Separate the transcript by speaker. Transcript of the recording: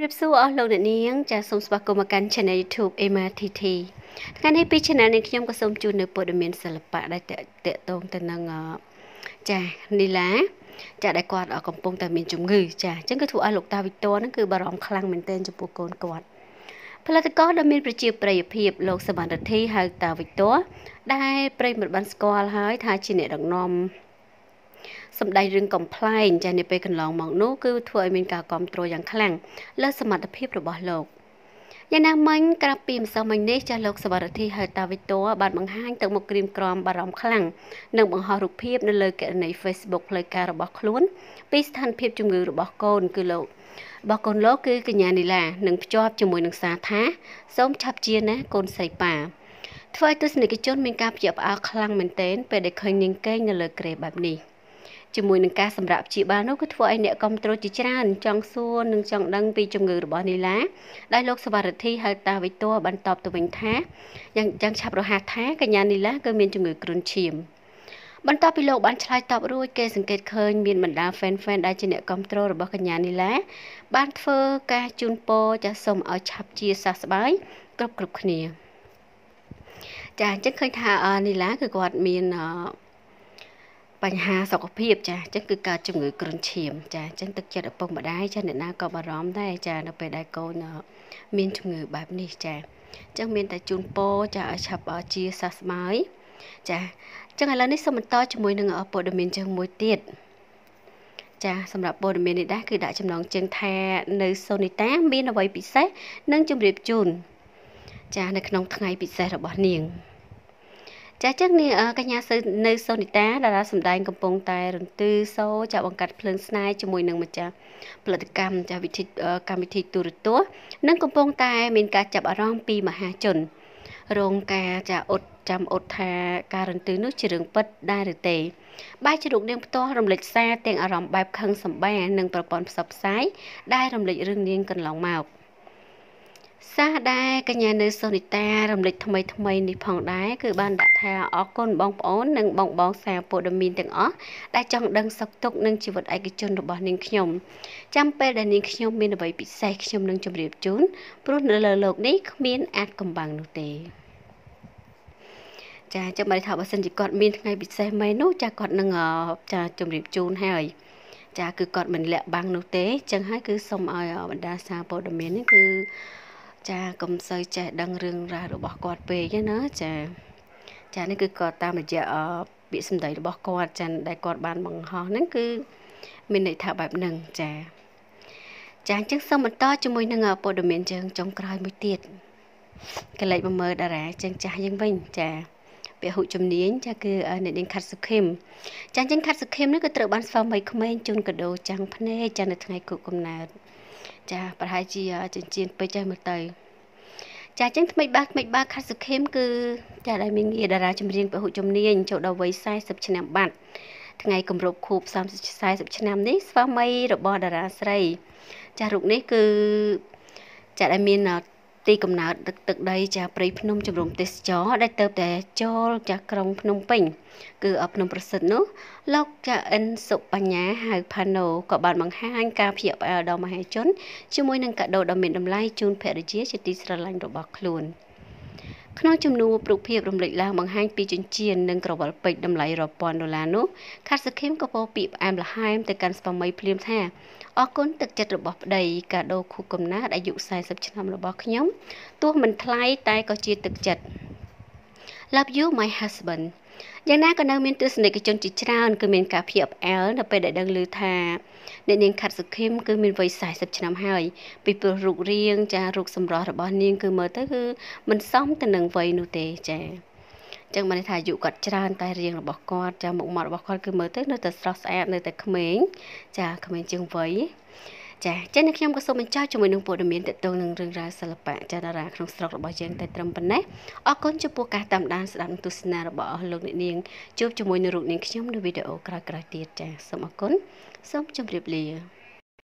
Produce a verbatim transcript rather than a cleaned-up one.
Speaker 1: រៀបសួរអស់លោកអ្នកនាងចាសសូមស្វាគមន៍មកកាន់ Channel YouTube Emma ធី ធី ថ្ងៃនេះពី Channel នេះខ្ញុំក៏សូមជូននៅព័ត៌មានសិល្បៈដែលតកតងទៅនឹងចាសនីឡាចាសដែលគាត់កំពុងតែមានជំងឺចាសអញ្ចឹងគឺធ្វើឲ្យលោកតាវីតូហ្នឹងគឺបារម្ភខ្លាំងមែនទែនចំពោះកូនគាត់ផលិតករដែលមានប្រជាប្រិយភាពលោកសវណ្ណរិទ្ធីហៅតាវីតូដែលប្រិយមិត្តបានស្គាល់ហើយថាជាអ្នកដឹកនាំសម្ដែងរឿងកំ pl ែងចានៅពេលកន្លងមកនោះគឺធ្វើឲ្យមានការគ្រប់គ្រងយ៉ាងខ្លាំងលើសមត្ថភាពរបស់លោកយ៉ាងណាមិញក្រៅពីម្សិលមិញនេះចាស់លោកសវណ្ណរិទ្ធីហៅតាវីតូបានបង្ហាញទៅមុខក្រៀមក្រំបារម្ភខ្លាំងនិងបង្ហោះរូបភាពនៅលើគណនី Facebook ផ្លូវការរបស់ខ្លួនពីស្ថានភាពជំងឺរបស់កូនគឺលោករបស់កូនលោកគឺកញ្ញានីឡានឹងភ្ជាប់ជាមួយនឹងសារថាសូមឆាប់ជាណាកូនស្រីប៉ាធ្វើឲ្យទស្សនិកជនមានការភ្ញាក់ផ្អើលខ្លាំងមែនទែនពេលដែលឃើញនាងកេងនៅលើគ្រែបែបនេះជាមួយនឹងការសម្រាប់ព្យាបាលនោះគឺធ្វើឲ្យអ្នកគ្រប់គ្រងជាច្រើនចង់សួរនិងចង់ដឹងពីជំងឺរបស់នីឡាដែលលោកសវណ្ណរិទ្ធីហៅតាវីតូបានតបទៅវិញថាយ៉ាងយ៉ាងឆាប់រហ័សថាកញ្ញានីឡាគឺមានជំងឺគ្រុនឈាមបន្ទាប់ពីលោកបានឆ្លើយតបរួចគេសង្កេតឃើញមានបណ្ដា fan fan ដែលជាអ្នកគ្រប់គ្រងរបស់កញ្ញានីឡាបានធ្វើការជូនពរចាសសូមឲ្យឆាប់ជាសះស្បើយគ្រប់គ្រប់គ្នាចាអញ្ចឹងឃើញថានីឡាគឺគាត់មានបញ្ហាសុខភាពចាអញ្ចឹងគឺកើតជំងឺគ្រុនឈាមចាអញ្ចឹងទឹកចិត្តឪពុកម្ដាយចាអ្នកណាក៏បារម្ភដែរចានៅពេលដែលកូនមានជំងឺបែបនេះចាអញ្ចឹងមានតែជូនពរចាឲ្យឆាប់ជាសះស្បើយចាអញ្ចឹងឥឡូវនេះសូមបន្តជាមួយនឹងព័ត៌មានជើងមួយទៀតចាសម្រាប់ព័ត៌មាននេះដែរគឺដាក់ចំណងជើងថានៅសូនីតាមានអ្វីពិសេសនឹងជម្រាបជូនចានៅក្នុងថ្ងៃពិសេសរបស់នាងចាចឹងនេះកញ្ញានៅសូនីតាតារាសម្ដែងកំពុងតែរន្ទឺសូចាបង្កាត់ភ្លើងស្នេហ៍ជាមួយនឹងម្ចាស់ផលិតកម្មចាវិធីកម្មវិធីទូរទស្សន៍និងកំពុងតែមានការចាប់អារម្មណ៍ពីមហាជនរងការចាអត់ចាំអត់ថាការរន្ទឺនោះជារឿងពិតដែរឬទេបែរជារូបនាងផ្ទាល់រំលេចសារទាំងអារម្មណ៍បែបខឹងសម្បានិងប្រព័ន្ធផ្សព្វផ្សាយដែលរំលេចរឿងនាងកន្លងមកសារដែលកញ្ញានៅសូនីតារំលេចថ្មីថ្មីនេះផងដែរគឺបានដាក់ថាអរគុណបងប្អូននិងបងបងសារព័ត៌មានទាំងអស់ដែលចង់ដឹងសុខទុក្ខនិងជីវិតឯកជនរបស់នាងខ្ញុំចាំពេលដែលនាងខ្ញុំមានអ្វីពិសេសខ្ញុំនឹងជម្រាបជូនព្រោះនៅលើโลกនេះគ្មានអាចកំបាំងនោះទេចាចាំបើថាបើសិនជាគាត់មានថ្ងៃពិសេសមែននោះចាគាត់នឹងចាជម្រាបជូនហើយចាគឺគាត់មិនលាក់បាំងនោះទេអញ្ចឹងហើយគឺសូមឲ្យបណ្ដាសារព័ត៌មាននេះគឺចាកុំសូវចេះដឹងរឿងរ៉ាវរបស់គាត់ពេកណាចាចានេះគឺគាត់តាមរយៈពាក្យសម្ដីរបស់គាត់ចាដែលគាត់បានបង្ហោះហ្នឹងគឺមានន័យថាបែបហ្នឹងចាចាអញ្ចឹងសូមបន្តជាមួយនឹងព័ត៌មានជើងចុងក្រោយមួយទៀតកលេចមកមើលតារាជើងចាស់យើងវិញចាពហុជំនាញចាគឺអ្នកនាងខាត់សុខឹមចាអញ្ចឹងខាត់សុខឹមនេះក៏ត្រូវបានស្វាមីក្មេងជូនកាដូចាំងភ្នែកចានៅថ្ងៃគូកំណើតចាប្រហែលជាចិញ្ចៀនពេជ្រហើយមើលទៅចាចឹងថ្មីបាថ្មីបាខាត់សុខឹមគឺចាដែលមានងារតារាចម្រៀងពហុជំនាញចូលដល់វ័យសែសិបឆ្នាំបាត់ថ្ងៃគម្រប់ខួបសាមសិប សែសិបឆ្នាំនេះស្វាមីរបស់តារាស្រីចារូបនេះគឺចាដែលមានទីកំណើតទឹកទឹកដីចាព្រៃភ្នំជំរំទេសចរដែលទៅតែចូលចាក្រុងភ្នំពេញគឺភ្នំប្រសិទ្ធនោះលោកចាអិនសុបញ្ញាហៅផាណូក៏បានបង្ហាញការភ្ញាក់ផ្អើលដល់មហាជនជាមួយនឹងកាដូដ៏មានតម្លៃជូនភរិយាជាទីស្រឡាញ់របស់ខ្លួនក្នុងជំនួបរូបភាពរំលេចឡើងបង្ហាញពីចិញ្ចៀននិងក្រវិលពេជ្រតម្លៃរាប់ពាន់ដុល្លារនោះខាត់សុខឹមក៏ពោលពាក្យផ្អែមល្ហែមទៅកាន់ស្វាមីភ្លាមថាអរគុណទឹកចិត្តរបស់ប្តីកាដូខួបកំណើតអាយុសែសិបឆ្នាំរបស់ខ្ញុំទោះមិនថ្លៃតែក៏ជាទឹកចិត្ត Love you my husband យ៉ាងណាក៏នៅមានទស្សនិកជនជាច្រើនគឺមានការភ្ញាក់ផ្អើលនៅពេលដែលដឹងឮថាអ្នកនាងខាត់សុខឹមគឺមានវ័យសែសិបឆ្នាំហើយពីព្រោះរូបរាងចារូបសម្រស់របស់នាងគឺមើលទៅគឺមិនសមទៅនឹងវ័យនោះទេចាចឹងបានថាអាយុគាត់ច្រើនតែរាងរបស់គាត់ចាមុខមាត់របស់គាត់គឺមើលទៅនៅតែស្រស់ស្អាតនៅតែក្មេងចាក្មេងជាងវ័យចាចឹងខ្ញុំក៏សូមបញ្ចប់ជាមួយនឹងព័ត៌មានទាក់ទងនឹងរឿងរ៉ាវសិល្បៈចាតារាក្នុងស្រុករបស់យើងតែត្រឹមប៉ុណ្ណេះអរគុណចំពោះការតាមដានស្ដាប់ទស្សនារបស់អស់លោកអ្នកនាងជួបជាមួយនឹងរូបនាងខ្ញុំនៅវីដេអូក្រោយៗទៀតចាសូមអរគុណសូមជម្រាបលា